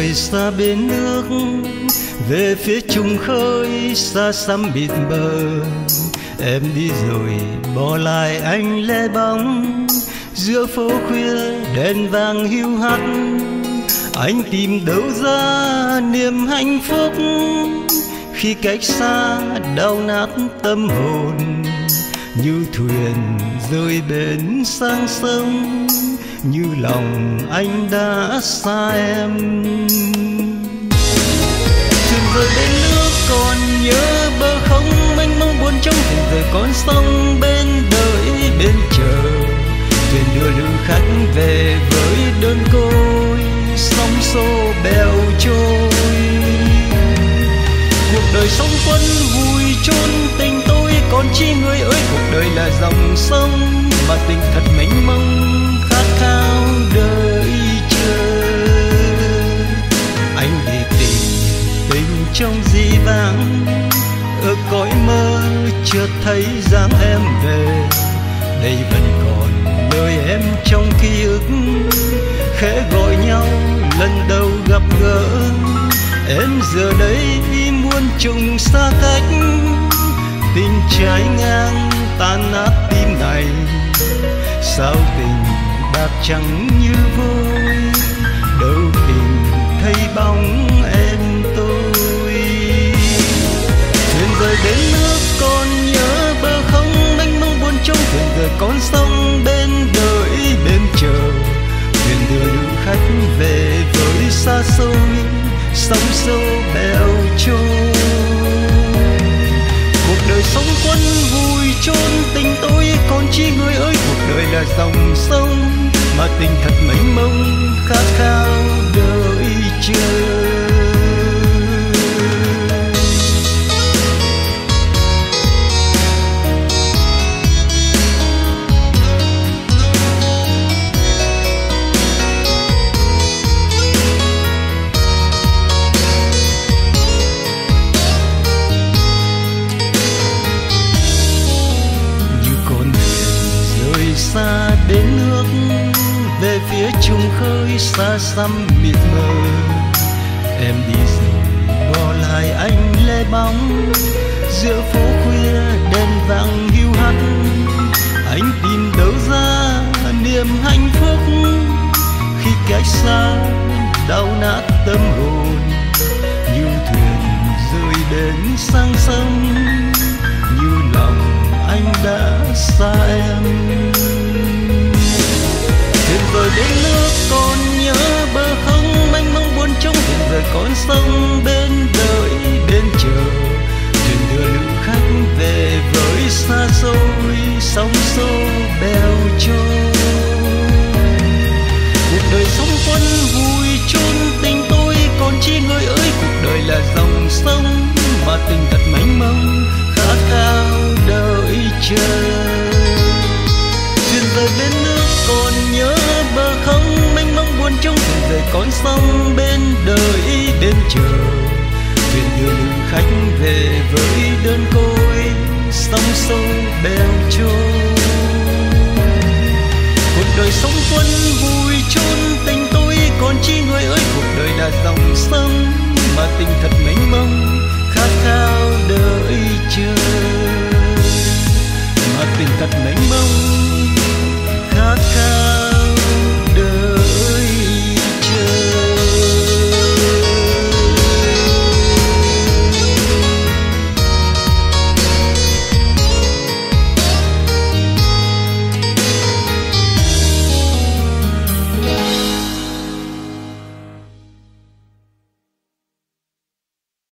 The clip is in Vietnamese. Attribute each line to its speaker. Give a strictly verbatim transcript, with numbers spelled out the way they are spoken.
Speaker 1: rời xa bên nước, về phía trùng khơi xa xăm mịt mờ. Em đi rồi bỏ lại anh lẻ bóng giữa phố khuya đèn vàng hiu hắt. Anh tìm đâu ra niềm hạnh phúc khi cách xa đau nát tâm hồn. Như thuyền rơi bến sang sông, như lòng anh đã xa em. Thuyền rời bên nước còn nhớ bờ không mênh mông buồn trong thuyền rời con sông bên đợi bên chờ. Thuyền đưa lữ khách về với đơn côi, sóng xô bèo trôi. Cuộc đời sống quân vùi chôn tình tôi, còn chi người ơi cuộc đời là dòng sông mà tình thật mênh mông khát khao đợi chờ. Anh đi tìm tình trong dĩ vãng, ở cõi mơ chợt thấy dáng em về. Đây vẫn còn nơi em trong ký ức, khẽ gọi nhau lần đầu gặp gỡ. Em giờ đây muôn trùng xa cách, tình trái ngang tan nát tim này. Sao tình bạc trắng như vôi, đâu tìm thấy bóng em tôi. Thuyền rời đến nước còn nhớ bờ không mênh mông buồn trong thuyền rời con sông bên đợi bên chờ. Thuyền đưa lữ khách về với xa xôi, sóng xô bèo trôi. Cuộc đời sống quân vùi chôn tình tôi, còn chi người ơi cuộc đời là dòng sông mà tình thật mênh mông khát khao đợi chờ. Xa đến nước, về phía trùng khơi xa xăm mịt mờ. Em đi rồi bỏ lại anh lẻ bóng giữa phố khuya đèn vàng hiu hắt. Anh tìm đâu ra niềm hạnh phúc khi cách xa đau nát tâm hồn. Như thuyền rơi bến sang sông, như lòng anh đã xa em. Thuyền rời đến nước còn nhớ bờ không mênh mông buồn trong thuyền rời con sông bên đợi bên chờ. Thuyền đưa lữ khách về với xa xôi, sóng xô bèo trôi. Cuộc đời sống quân vùi chôn tình tôi, còn chi người ơi cuộc đời là dòng sông mà tình thật mênh mông khát khao đợi chờ. Thuyền rời bên nước còn nhớ bờ không mênh mông buồn trong thuyền rời con sông bên đợi bên chờ. Thuyền đưa lữ khách về với đơn côi, sóng xô bèo trôi. Cuộc đời sống quân vùi chôn tình tôi, còn chi người ơi cuộc đời là dòng sông mà tình thật mênh mông khát khao đợi chờ. Mà tình thật mênh mông